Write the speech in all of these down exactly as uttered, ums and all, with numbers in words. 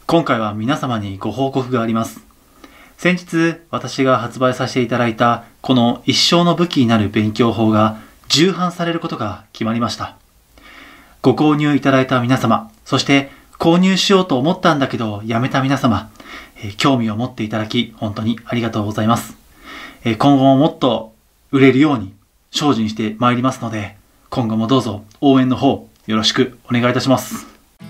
今回は皆様にご報告があります。先日、私が発売させていただいた、この一生の武器になる勉強法が重版されることが決まりました。ご購入いただいた皆様、そして購入しようと思ったんだけどやめた皆様、えー、興味を持っていただき、本当にありがとうございます。えー、今後ももっと売れるように精進してまいりますので、今後もどうぞ応援の方よろしくお願いいたします。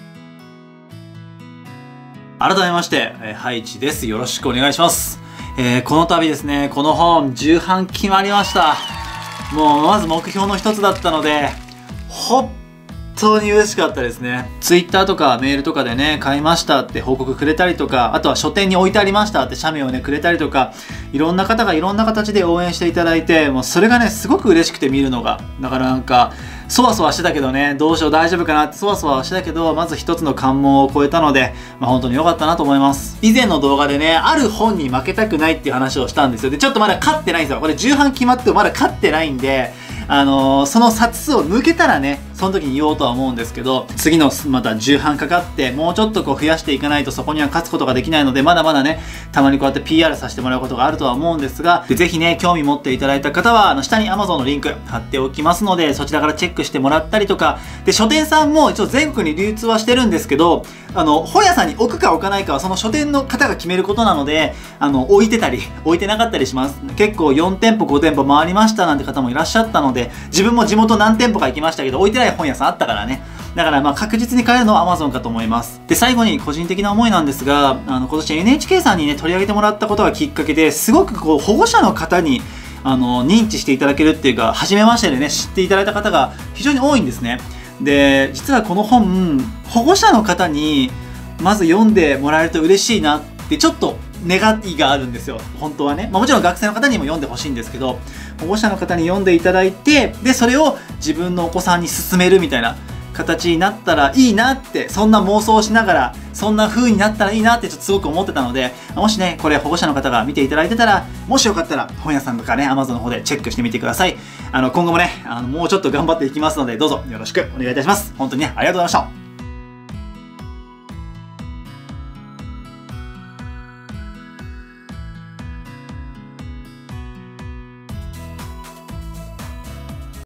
改めまして、えー、ハイチです。よろしくお願いします。えー、この度ですね、この本、重版決まりました。もう、まず目標の一つだったので、本当に嬉しかったですね。ツイッターとかメールとかでね、買いましたって報告くれたりとか、あとは書店に置いてありましたって写メをね、くれたりとか、いろんな方がいろんな形で応援していただいて、もうそれがね、すごく嬉しくて見るのが。だからなんか、そわそわしてたけどね、どうしよう大丈夫かなってそわそわしてたけど、まず一つの関門を超えたので、まあ本当に良かったなと思います。以前の動画でね、ある本に負けたくないっていう話をしたんですよ。で、ちょっとまだ勝ってないんですよ。これ重版決まってもまだ勝ってないんで、あのー、その冊数を抜けたらね、その時に言おうとは思うんですけど、次のまた重版かかって、もうちょっとこう増やしていかないとそこには勝つことができないので、まだまだね、たまにこうやって ピーアール させてもらうことがあるとは思うんですが、でぜひね、興味持っていただいた方は、あの、下に Amazon のリンク貼っておきますので、そちらからチェックしてもらったりとか、で、書店さんも一応全国に流通はしてるんですけど、あの、本屋さんに置くか置かないかはその書店の方が決めることなので、あの、置いてたり、置いてなかったりします。結構よん店舗、ご店舗回りましたなんて方もいらっしゃったので、自分も地元何店舗か行きましたけど、置いてない本屋さんあったからね。だからまあ確実に買えるのは Amazon かと思います。で、最後に個人的な思いなんですが、あの、今年 エヌエイチケー さんにね、取り上げてもらったことがきっかけで、すごくこう、保護者の方に、あの、認知していただけるっていうか、初めましてでね、知っていただいた方が非常に多いんですね。で、実はこの本、保護者の方に、まず読んでもらえると嬉しいなって、ちょっと願いがあるんですよ。本当はね。まあもちろん学生の方にも読んでほしいんですけど、保護者の方に読んでいただいて、で、それを自分のお子さんに勧めるみたいな形になったらいいなって、そんな妄想をしながら、そんな風になったらいいなってちょっとすごく思ってたので、もしね、これ保護者の方が見ていただいてたら、もしよかったら本屋さんとかね、Amazon の方でチェックしてみてください。あの、今後もね、あの、もうちょっと頑張っていきますので、どうぞよろしくお願いいたします。本当にね、ありがとうございました。